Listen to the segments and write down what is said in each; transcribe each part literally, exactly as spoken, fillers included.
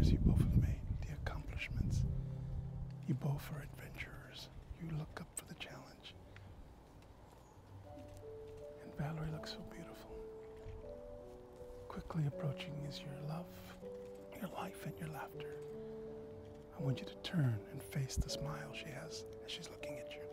discoveries you both have made, the accomplishments. You both are adventurers. You look up for the challenge. And Valerie looks so beautiful. Quickly approaching is your love, your life, and your laughter. I want you to turn and face the smile she has as she's looking at you.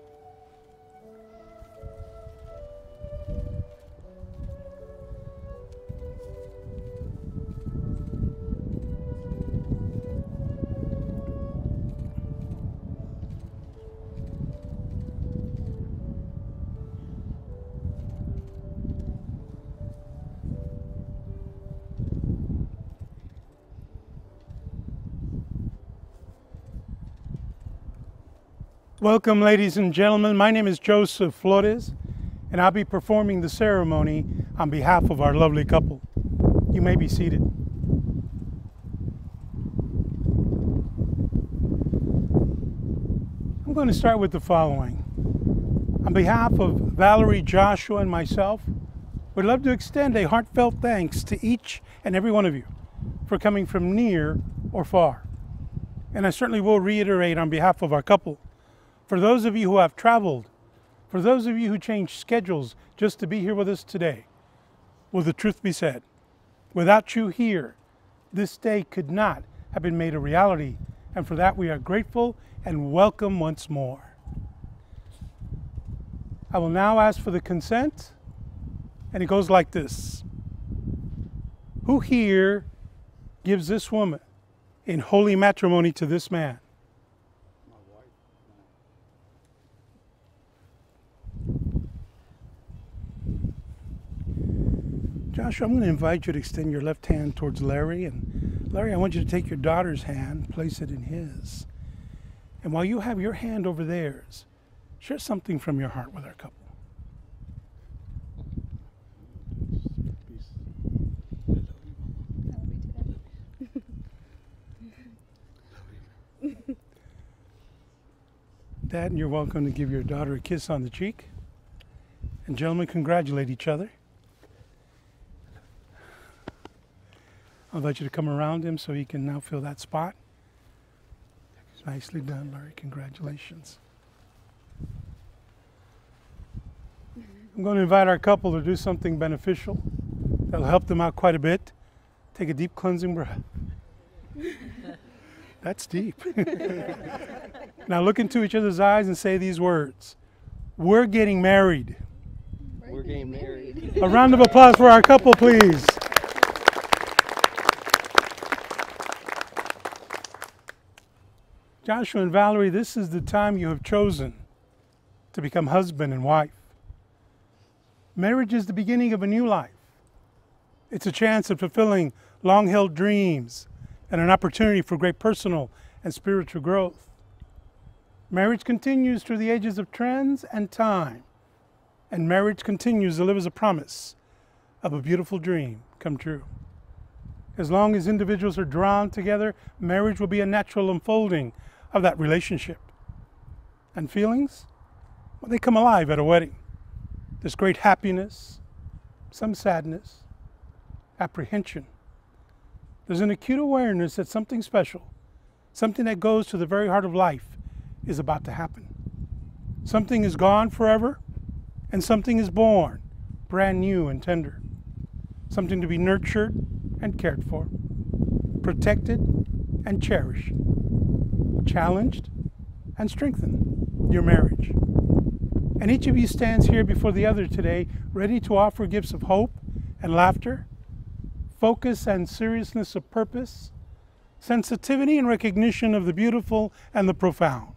Welcome, ladies and gentlemen. My name is Joseph Flores, and I'll be performing the ceremony on behalf of our lovely couple. You may be seated. I'm going to start with the following. On behalf of Valerie, Joshua, and myself, we'd love to extend a heartfelt thanks to each and every one of you for coming from near or far. And I certainly will reiterate on behalf of our couple, for those of you who have traveled, for those of you who changed schedules just to be here with us today, will the truth be said, without you here, this day could not have been made a reality, and for that we are grateful and welcome once more. I will now ask for the consent, and it goes like this. Who here gives this woman in holy matrimony to this man? Joshua, I'm going to invite you to extend your left hand towards Larry. And Larry, I want you to take your daughter's hand, place it in his. And while you have your hand over theirs, share something from your heart with our couple. Dad, you're welcome to give your daughter a kiss on the cheek. And gentlemen, congratulate each other. I'll invite you to come around him so he can now fill that spot. Nicely done, Larry. Congratulations. I'm going to invite our couple to do something beneficial that'll help them out quite a bit. Take a deep cleansing breath. That's deep. Now look into each other's eyes and say these words. We're getting married. We're getting married. A round of applause for our couple, please. Joshua and Valerie, this is the time you have chosen to become husband and wife. Marriage is the beginning of a new life. It's a chance of fulfilling long-held dreams and an opportunity for great personal and spiritual growth. Marriage continues through the ages of trends and time, and marriage continues to live as a promise of a beautiful dream come true. As long as individuals are drawn together, marriage will be a natural unfolding of that relationship. And feelings, well, they come alive at a wedding. There's great happiness, some sadness, apprehension. There's an acute awareness that something special, something that goes to the very heart of life, is about to happen. Something is gone forever, and something is born, brand new and tender. Something to be nurtured and cared for, protected and cherished, challenged and strengthened, your marriage. And each of you stands here before the other today, ready to offer gifts of hope and laughter, focus and seriousness of purpose, sensitivity and recognition of the beautiful and the profound.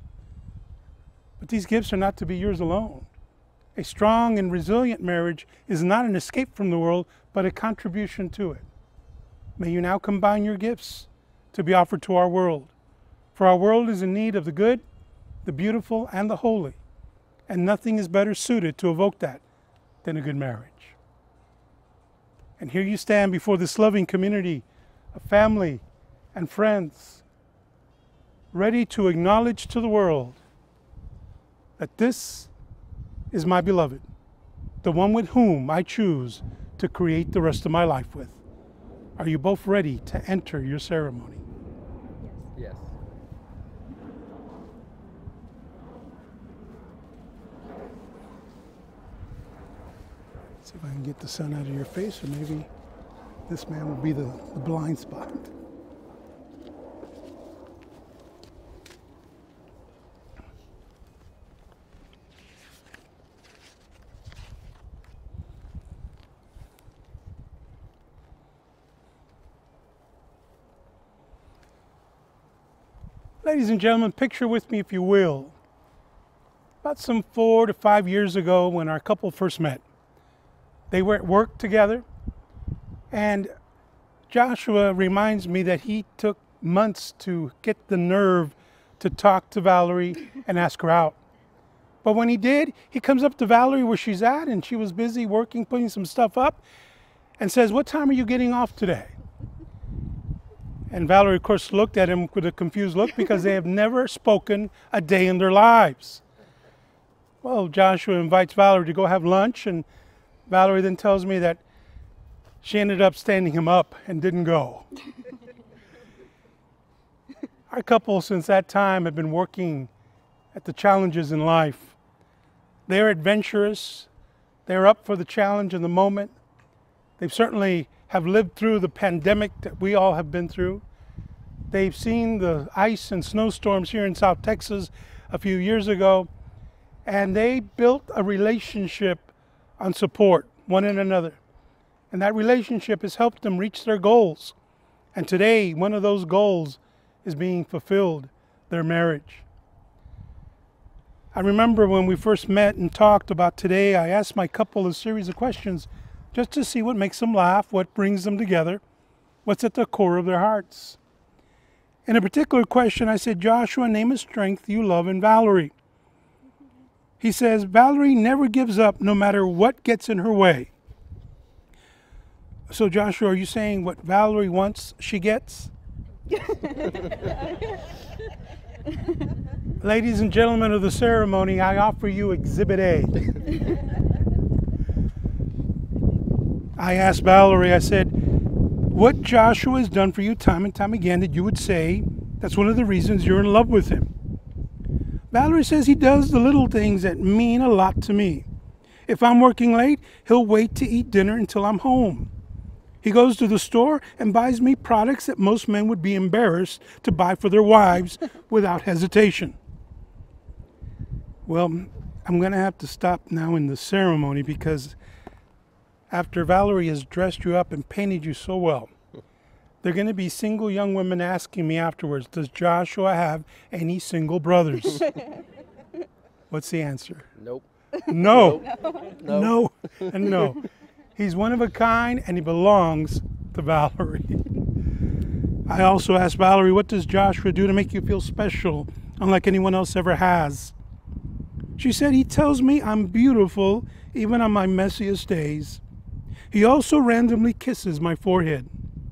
But these gifts are not to be yours alone. A strong and resilient marriage is not an escape from the world, but a contribution to it. May you now combine your gifts to be offered to our world. For our world is in need of the good, the beautiful, and the holy. And nothing is better suited to evoke that than a good marriage. And here you stand before this loving community of family and friends, ready to acknowledge to the world that this is my beloved, the one with whom I choose to create the rest of my life with. Are you both ready to enter your ceremony? Yes. See if I can get the sun out of your face, or maybe this man will be the, the blind spot. Ladies and gentlemen, picture with me, if you will, about some four to five years ago when our couple first met. They were at work together, and Joshua reminds me that he took months to get the nerve to talk to Valerie and ask her out. But when he did, he comes up to Valerie where she's at, and she was busy working, putting some stuff up, and says, "What time are you getting off today?" And Valerie, of course, looked at him with a confused look because they have never spoken a day in their lives. Well, Joshua invites Valerie to go have lunch, and Valerie then tells me that she ended up standing him up and didn't go. Our couple, since that time, have been working at the challenges in life. They're adventurous. They're up for the challenge in the moment. They've certainly have lived through the pandemic that we all have been through. They've seen the ice and snowstorms here in South Texas a few years ago, and they built a relationship on support, one in another. And that relationship has helped them reach their goals. And today, one of those goals is being fulfilled, their marriage. I remember when we first met and talked about today, I asked my couple a series of questions just to see what makes them laugh, what brings them together, what's at the core of their hearts. In a particular question, I said, "Joshua, name a strength you love in Valerie." He says, "Valerie never gives up no matter what gets in her way." So Joshua, are you saying what Valerie wants, she gets? Ladies and gentlemen of the ceremony, I offer you Exhibit A. I asked Valerie, I said, what Joshua has done for you time and time again that you would say that's one of the reasons you're in love with him. Valerie says he does the little things that mean a lot to me. If I'm working late, he'll wait to eat dinner until I'm home. He goes to the store and buys me products that most men would be embarrassed to buy for their wives without hesitation. Well, I'm going to have to stop now in the ceremony because after Valerie has dressed you up and painted you so well, there are going to be single young women asking me afterwards, does Joshua have any single brothers? What's the answer? Nope. No. Nope. No. No. And no. He's one of a kind, and he belongs to Valerie. I also asked Valerie, what does Joshua do to make you feel special, unlike anyone else ever has? She said, he tells me I'm beautiful, even on my messiest days. He also randomly kisses my forehead.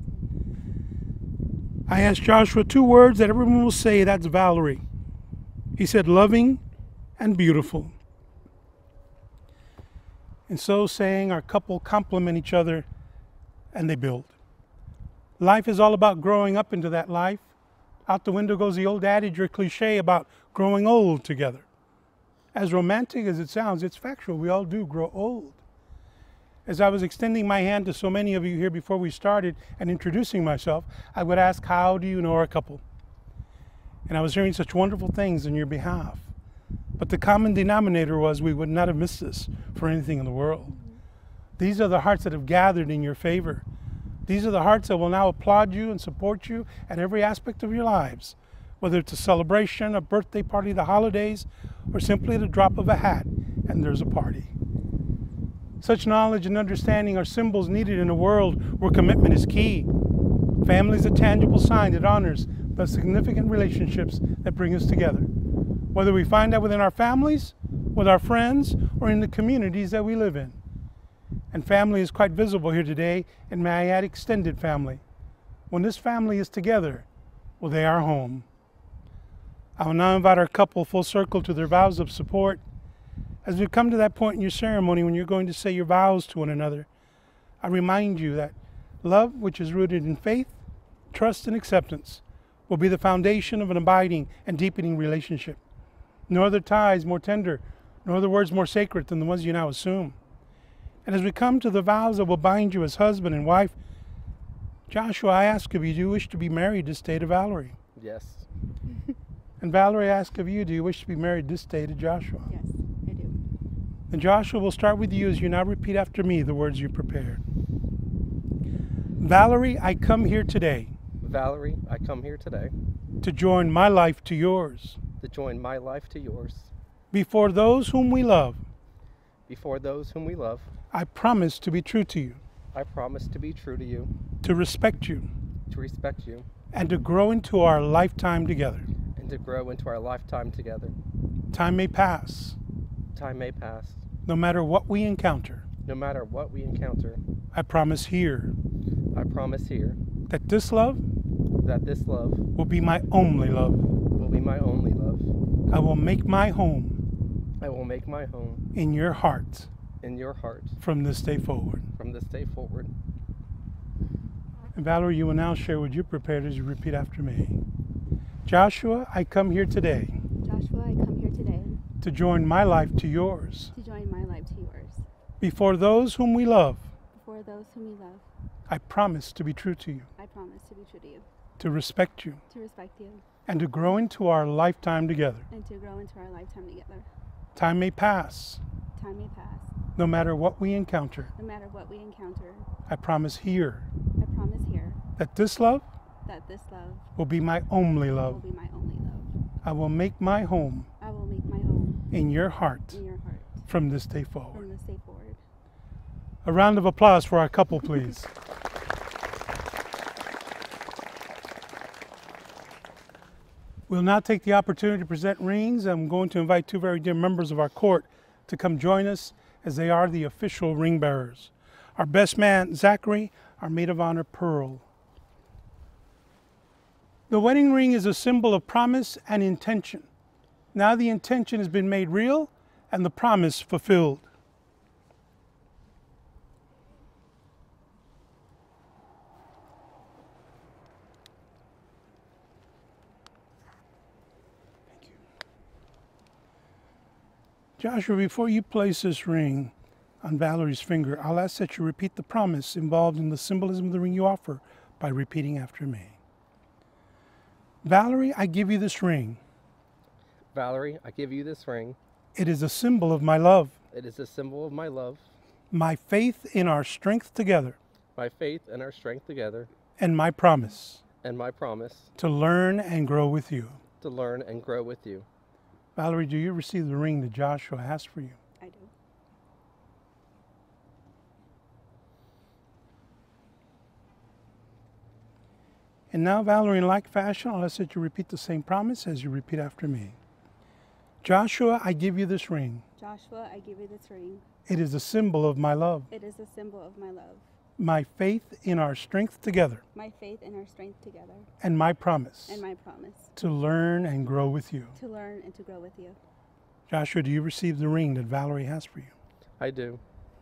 I asked Joshua two words that everyone will say, that's Valerie. He said, loving and beautiful. And so saying, our couple complement each other and they build. Life is all about growing up into that life. Out the window goes the old adage or cliche about growing old together. As romantic as it sounds, it's factual. We all do grow old. As I was extending my hand to so many of you here before we started and introducing myself, I would ask, how do you know our couple? And I was hearing such wonderful things on your behalf. But the common denominator was we would not have missed this for anything in the world. These are the hearts that have gathered in your favor. These are the hearts that will now applaud you and support you at every aspect of your lives, whether it's a celebration, a birthday party, the holidays, or simply the drop of a hat and there's a party. Such knowledge and understanding are symbols needed in a world where commitment is key. Family is a tangible sign that honors the significant relationships that bring us together, whether we find that within our families, with our friends, or in the communities that we live in. And family is quite visible here today, and may I add extended family. When this family is together, well, they are home. I will now invite our couple full circle to their vows of support. As we come to that point in your ceremony when you're going to say your vows to one another, I remind you that love, which is rooted in faith, trust, and acceptance, will be the foundation of an abiding and deepening relationship. No other ties more tender, no other words more sacred than the ones you now assume. And as we come to the vows that will bind you as husband and wife, Joshua, I ask of you, do you wish to be married this day to Valerie? Yes. And Valerie, I ask of you, do you wish to be married this day to Joshua? Yes, I do. And Joshua, will start with you as you now repeat after me the words you prepared. Valerie, I come here today Valerie, I come here today to join my life to yours. to join my life to yours. Before those whom we love, Before those whom we love, I promise to be true to you, I promise to be true to you, to respect you, to respect you, and to grow into our lifetime together. and to grow into our lifetime together. Time may pass, Time may pass. no matter what we encounter. No matter what we encounter, I promise here I promise here that this love that this love will be my only love. will be my only love. I will make my home I will make my home in your heart in your heart from this day forward. from this day forward. And Valerie, you will now share what you prepared as you repeat after me. Joshua, I come here today Joshua, I come here today to join my life to yours. to join my life to yours. Before those whom we love, Before those whom we love, I promise to be true to you, I promise to be true to you, to respect you, to respect you, and to grow into our lifetime together. and to grow into our lifetime together. Time may pass, Time may pass. no matter what we encounter. No matter what we encounter, I promise here I promise here that this love that this love will be my only will love. be my only love. I will make my home I will make my home in your heart in your heart from this day forward. from this day forward. A round of applause for our couple, please. We'll now take the opportunity to present rings. I'm going to invite two very dear members of our court to come join us as they are the official ring bearers. Our best man, Zachary, our maid of honor, Pearl. The wedding ring is a symbol of promise and intention. Now the intention has been made real and the promise fulfilled. Joshua, before you place this ring on Valerie's finger, I'll ask that you repeat the promise involved in the symbolism of the ring you offer by repeating after me. Valerie, I give you this ring. Valerie, I give you this ring. It is a symbol of my love, It is a symbol of my love, my faith in our strength together, my faith and our strength together, and my promise and my promise to learn and grow with you. to learn and grow with you. Valerie, do you receive the ring that Joshua has for you? I do. And now, Valerie, in like fashion, I'll ask that you repeat the same promise as you repeat after me. Joshua, I give you this ring. Joshua, I give you this ring. It is a symbol of my love, It is a symbol of my love, my faith in our strength together, my faith and our strength together, and my promise and my promise to learn and grow with you. to learn and to grow with you. Joshua, do you receive the ring that Valerie has for you? I do.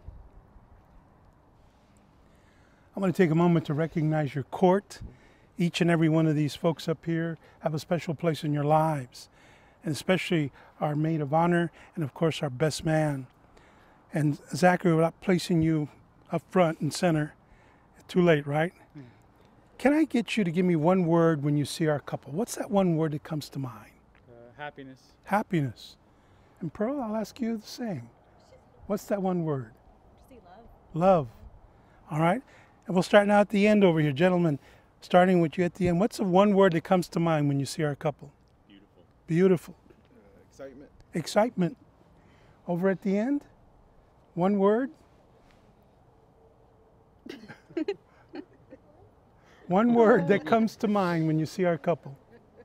I'm going to take a moment to recognize your court. Each and every one of these folks up here have a special place in your lives, and especially our maid of honor and, of course, our best man. And Zachary, without placing you up front and center, it's too late, right? Mm. Can I get you to give me one word when you see our couple? What's that one word that comes to mind? Uh, happiness. Happiness. And Pearl, I'll ask you the same. What's that one word? Just love. Love. All right? And we'll start now at the end over here. Gentlemen, starting with you at the end, what's the one word that comes to mind when you see our couple? Beautiful. Beautiful. Uh, excitement. Excitement. Over at the end, one word? One word that comes to mind when you see our couple?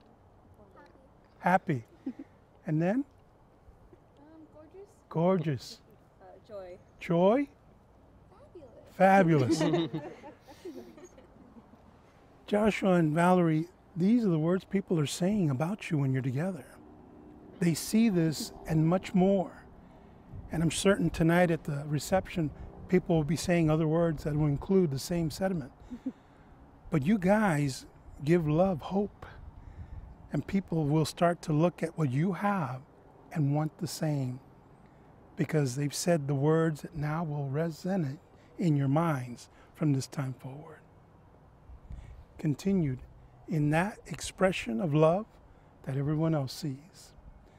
Happy. And then? Um, gorgeous. Gorgeous. Uh, joy. Joy? Fabulous. Fabulous. Joshua and Valerie, these are the words people are saying about you when you're together. They see this and much more. And I'm certain tonight at the reception, people will be saying other words that will include the same sentiment. But you guys give love hope. And people will start to look at what you have and want the same, because they've said the words that now will resonate in your minds from this time forward. Continued in that expression of love that everyone else sees.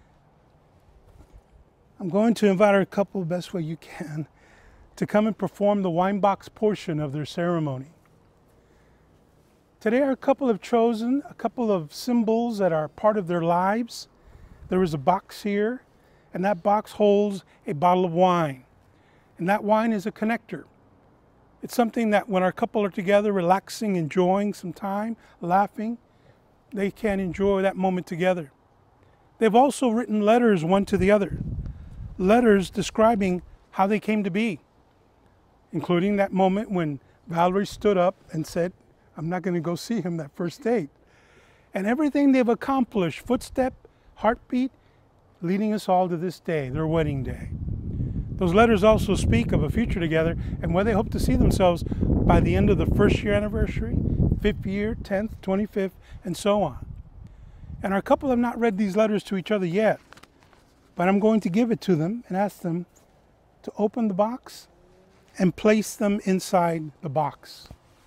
I'm going to invite our couple, best way you can, to come and perform the wine box portion of their ceremony. Today our couple have chosen a couple of symbols that are part of their lives. There is a box here, and that box holds a bottle of wine. And that wine is a connector. It's something that when our couple are together, relaxing, enjoying some time, laughing, they can enjoy that moment together. They've also written letters one to the other. Letters describing how they came to be, including that moment when Valerie stood up and said, I'm not going to go see him that first date. And everything they've accomplished, footstep, heartbeat, leading us all to this day, their wedding day. Those letters also speak of a future together and where they hope to see themselves by the end of the first year anniversary, fifth year, tenth, twenty-fifth, and so on. And our couple have not read these letters to each other yet, but I'm going to give it to them and ask them to open the box and place them inside the box.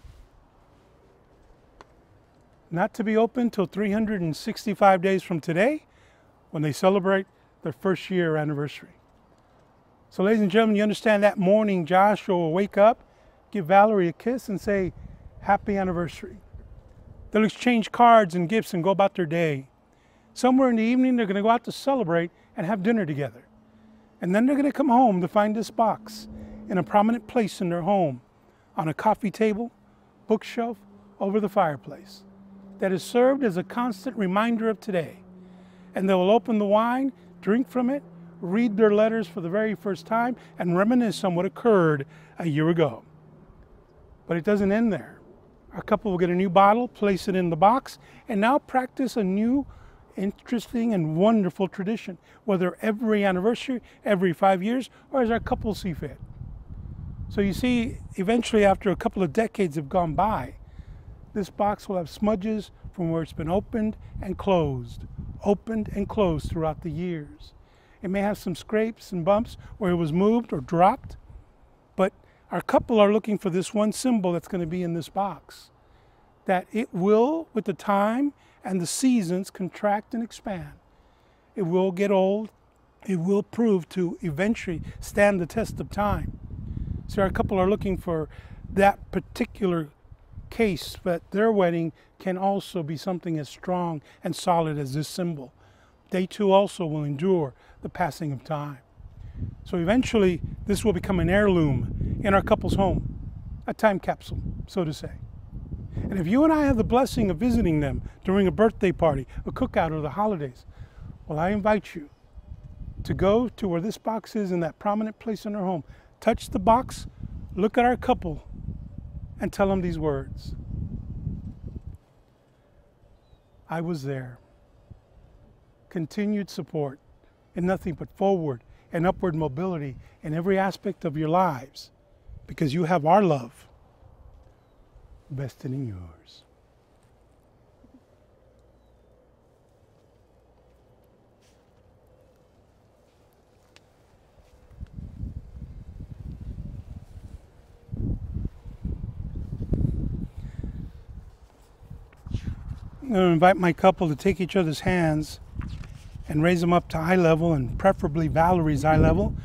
Not to be opened till three hundred sixty-five days from today, when they celebrate their first year anniversary. So ladies and gentlemen, you understand that morning Joshua will wake up, give Valerie a kiss and say, happy anniversary. They'll exchange cards and gifts and go about their day. Somewhere in the evening, they're going to go out to celebrate and have dinner together. And then they're going to come home to find this box in a prominent place in their home, on a coffee table, bookshelf, over the fireplace, that is served as a constant reminder of today. And they will open the wine, drink from it, read their letters for the very first time, and reminisce on what occurred a year ago. But it doesn't end there. Our couple will get a new bottle, place it in the box, and now practice a new, interesting, and wonderful tradition, whether every anniversary, every five years, or as our couple see fit. So you see, eventually after a couple of decades have gone by, this box will have smudges from where it's been opened and closed, opened and closed throughout the years. It may have some scrapes and bumps where it was moved or dropped, but our couple are looking for this one symbol that's going to be in this box, that it will, with the time and the seasons, contract and expand. It will get old. It will prove to eventually stand the test of time. So our couple are looking for that particular case, but their wedding can also be something as strong and solid as this symbol. They too also will endure the passing of time. So eventually this will become an heirloom in our couple's home, a time capsule, so to say. And if you and I have the blessing of visiting them during a birthday party, a cookout, or the holidays, well, I invite you to go to where this box is in that prominent place in their home. Touch the box, look at our couple, and tell them these words. I was there. Continued support and nothing but forward and upward mobility in every aspect of your lives, because you have our love vested in yours. I'm going to invite my couple to take each other's hands and raise them up to eye level, and preferably Valerie's eye level.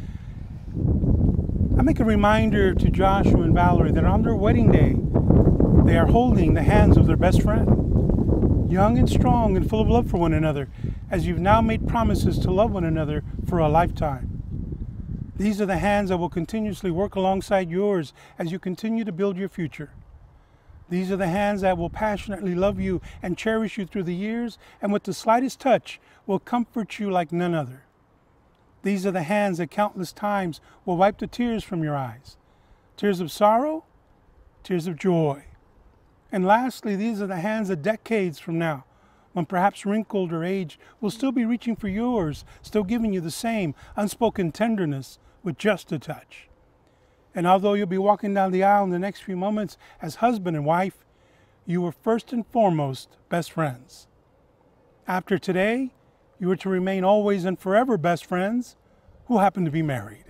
I make a reminder to Joshua and Valerie that on their wedding day, they are holding the hands of their best friend, young and strong and full of love for one another, as you've now made promises to love one another for a lifetime. These are the hands that will continuously work alongside yours as you continue to build your future. These are the hands that will passionately love you and cherish you through the years, and with the slightest touch will comfort you like none other. These are the hands that countless times will wipe the tears from your eyes. Tears of sorrow, tears of joy. And lastly, these are the hands that decades from now, when perhaps wrinkled or aged, will still be reaching for yours, still giving you the same unspoken tenderness with just a touch. And although you'll be walking down the aisle in the next few moments as husband and wife, you were first and foremost best friends. After today, you are to remain always and forever best friends who happen to be married.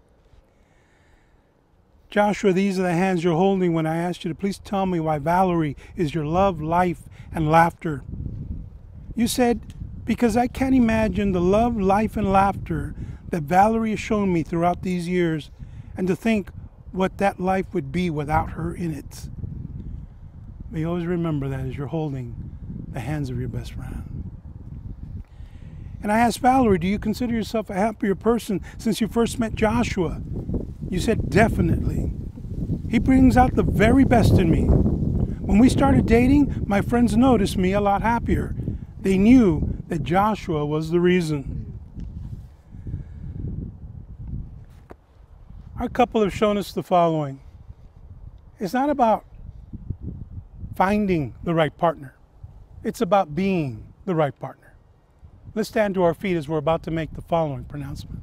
Joshua, these are the hands you're holding when I asked you to please tell me why Valerie is your love, life, and laughter. You said, because I can't imagine the love, life, and laughter that Valerie has shown me throughout these years, and to think what that life would be without her in it. May you always remember that as you're holding the hands of your best friend. And I asked Valerie, do you consider yourself a happier person since you first met Joshua? You said, definitely. He brings out the very best in me. When we started dating, my friends noticed me a lot happier. They knew that Joshua was the reason. Our couple have shown us the following. It's not about finding the right partner. It's about being the right partner. Let's stand to our feet as we're about to make the following pronouncement.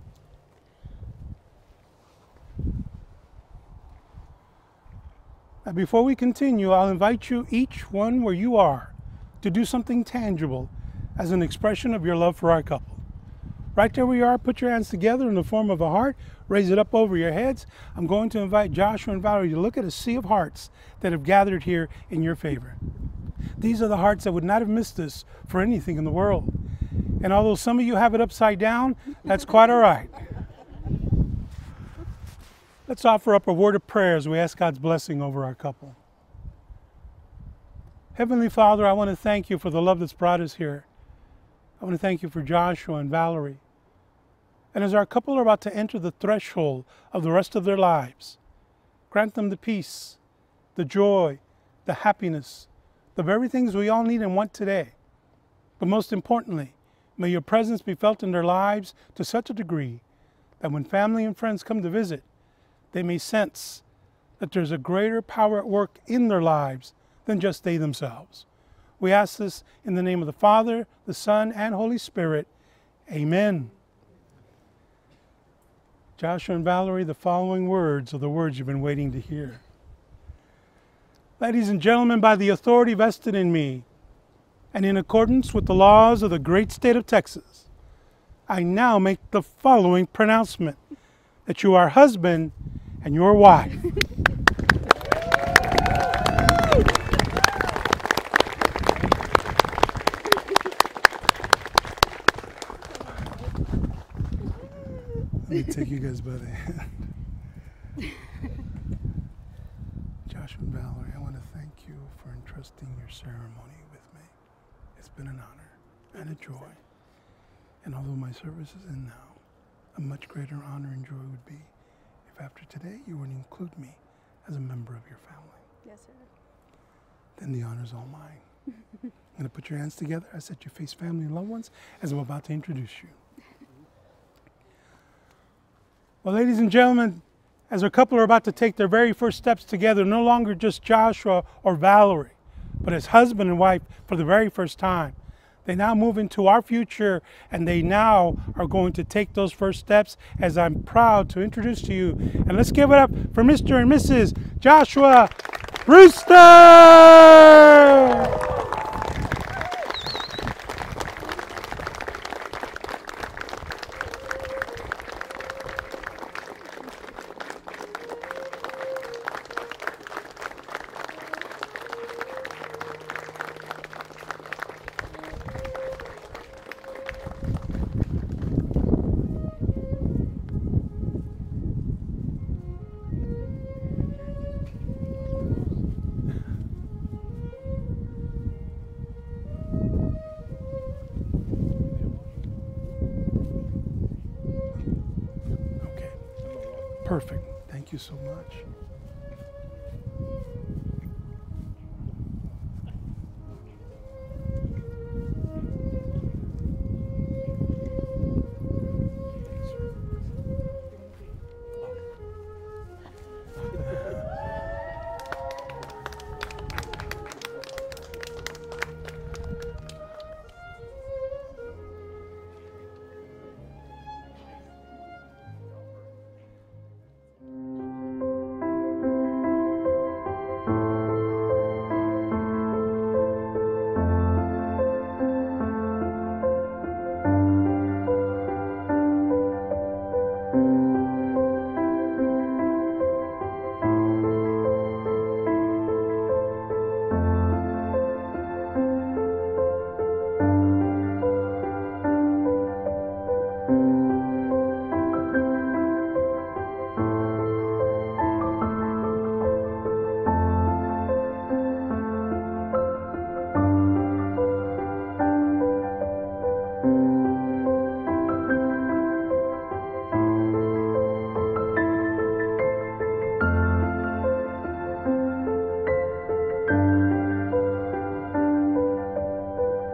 Now, before we continue, I'll invite you, each one where you are, to do something tangible as an expression of your love for our couple. Right there where you are, put your hands together in the form of a heart, raise it up over your heads. I'm going to invite Joshua and Valerie to look at a sea of hearts that have gathered here in your favor. These are the hearts that would not have missed this for anything in the world. And although some of you have it upside down, that's quite all right. Let's offer up a word of prayer as we ask God's blessing over our couple. Heavenly Father, I want to thank you for the love that's brought us here. I want to thank you for Joshua and Valerie. And as our couple are about to enter the threshold of the rest of their lives, grant them the peace, the joy, the happiness, the very things we all need and want today. But most importantly, may your presence be felt in their lives to such a degree that when family and friends come to visit, they may sense that there's a greater power at work in their lives than just they themselves. We ask this in the name of the Father, the Son, and Holy Spirit. Amen. Joshua and Valerie, the following words are the words you've been waiting to hear. Ladies and gentlemen, by the authority vested in me, and in accordance with the laws of the great state of Texas, I now make the following pronouncement, that you are husband and your wife. Let me take you guys by the hand. Joshua and Valerie, I want to thank you for entrusting your ceremony with me. It's been an honor and a joy. And although my service is in now, a much greater honor and joy would be if after today you were to include me as a member of your family. Yes, sir. Then the honor's all mine. I'm going to put your hands together. I set you face family and loved ones as I'm about to introduce you. Well, ladies and gentlemen, as our couple are about to take their very first steps together, no longer just Joshua or Valerie, but as husband and wife for the very first time, they now move into our future, and they now are going to take those first steps as I'm proud to introduce to you. And let's give it up for Mister and Missus Joshua Brewster! Perfect. Thank you so much.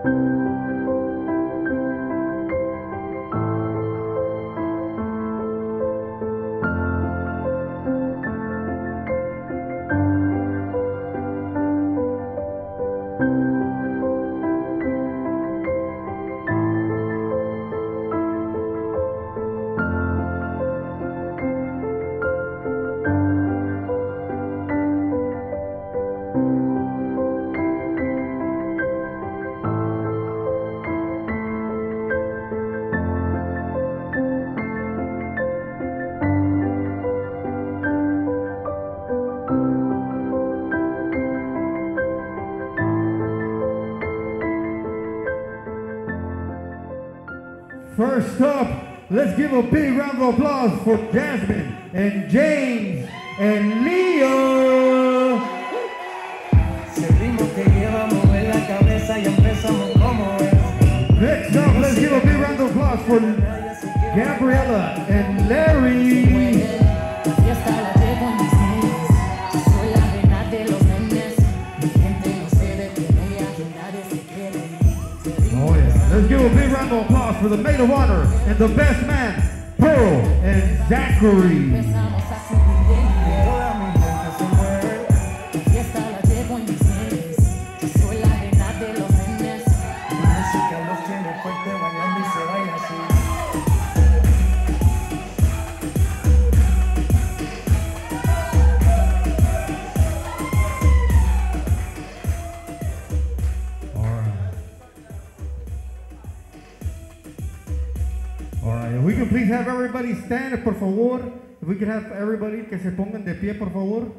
First up, let's give a big round of applause for Jasmine and James and Leo. Next up, let's give a big round of applause for Gabriella and Larry. Oh yeah, let's give a big round of applause for the maid of honor and the best man, Pearl and Zachary. If we can please have everybody stand, por favor. If we could have everybody que se pongan de pie, por favor.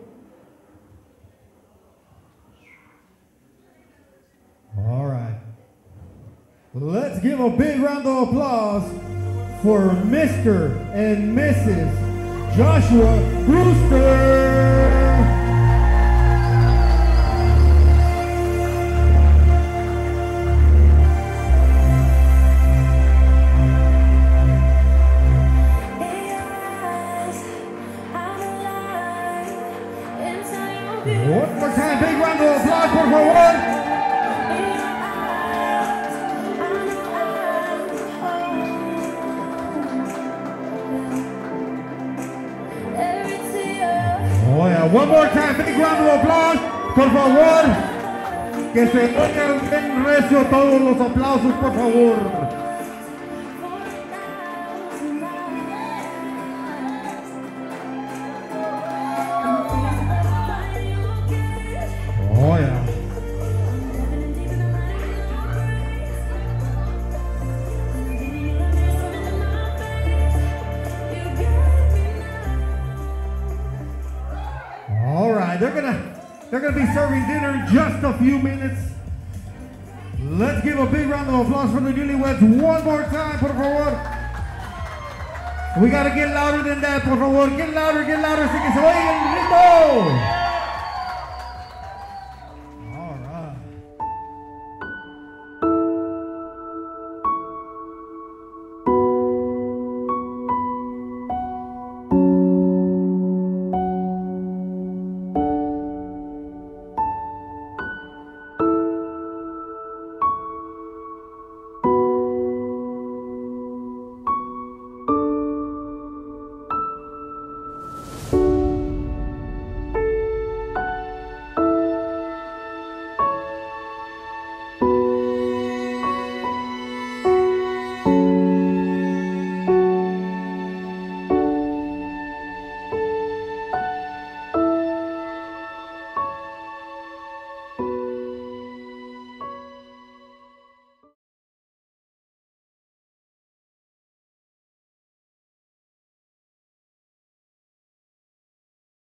All right. Let's give a big round of applause for Mister and Missus Joshua Brewster. One more time, big round of applause, por favor. Oh yeah, one more time, big round of applause, por favor. Que se oigan bien recio todos los aplausos, por favor. Oh yeah. All right, they're gonna they're gonna be serving dinner in just a few minutes. Let's give a big round of applause for the newlyweds one more time, por favor. We gotta get louder than that, por favor. Get louder, get louder, so que se oiga el ritmo.